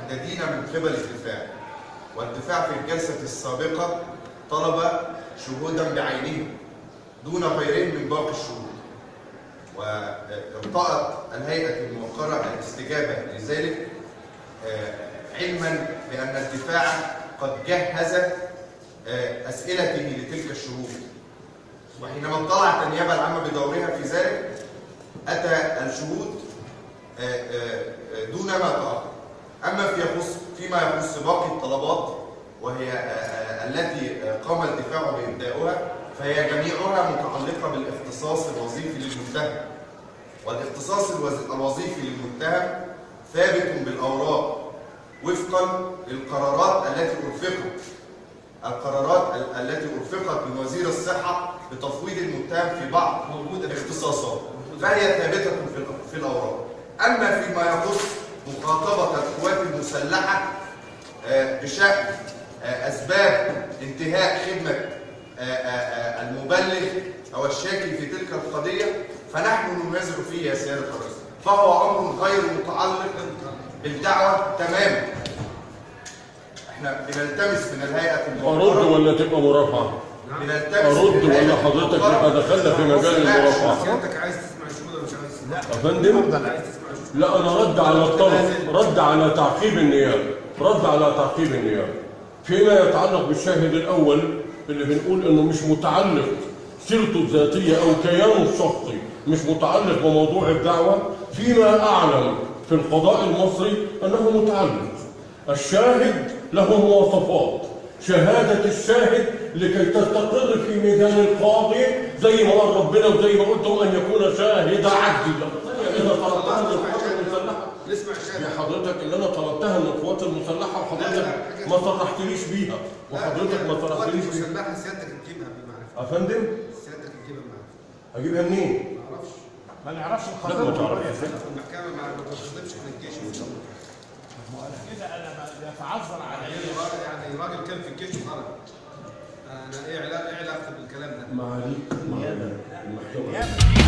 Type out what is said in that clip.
محددين من قبل الدفاع، والدفاع في الجلسة السابقة طلب شهودا بعينهم دون غيرهم من باقي الشهود، وارتأت الهيئة الموقرة الاستجابة لذلك علما بأن الدفاع قد جهز أسئلته لتلك الشهود. وحينما اطلعت النيابة العامة بدورها في ذلك أتى الشهود دون ما تأخر. أما فيما يخص باقي الطلبات وهي التي قام الدفاع بإبداؤها فهي جميعها متعلقة بالاختصاص الوظيفي للمتهم، والاختصاص الوظيفي للمتهم ثابت بالأوراق وفقا للقرارات التي أرفقت من وزير الصحة بتفويض المتهم في بعض اختصاصات، فهي ثابتة في الأوراق. أما فيما يخص مخاطبة القوات المسلحة بشأن أسباب انتهاء خدمة المبلغ أو الشاكي في تلك القضية فنحن ننازع فيه يا سيادة الرئيس، فهو أمر غير متعلق بالدعوة تماما. احنا بنلتمس من الهيئة الموقرة. أرد ولا تبقى مرافعة؟ أرد ولا حضرتك يبقى دخلنا في مجال المرافعة؟ سيادتك عايز تسمع الشهود ولا مش عايز تسمع؟ يا فندم؟ لا أنا رد على الطرف، رد على تعقيب النيابة، فيما يتعلق بالشاهد الأول اللي بنقول إنه مش متعلق سيرته الذاتية أو كيانه الشخصي، مش متعلق بموضوع الدعوة، فيما أعلم في القضاء المصري أنه متعلق. الشاهد له مواصفات، شهادة الشاهد لكي تستقر في ميدان القاضي زي ما قال ربنا وزي ما قلتم أن يكون شاهد عدل. إذا طلبتها من القوات المسلحة نسمع الشاهد يا حضرتك اللي أنا طلبتها من القوات المسلحة وحضرتك ما صرحتليش بيها، وحضرتك ما صرحتليش بيها. المسلحة سيادتك تجيبها بالمعرفة. يا فندم؟ سيادتك تجيبها بالمعرفة. هجيبها منين؟ ما نعرفش لا ما تعرفش. المحكمة ما بتخدمش من الجيش كده انا يتعذر على يعني راجل كان في الجيش وخرج. انا ايه علاقتي بالكلام ده؟ معاليك المحكمة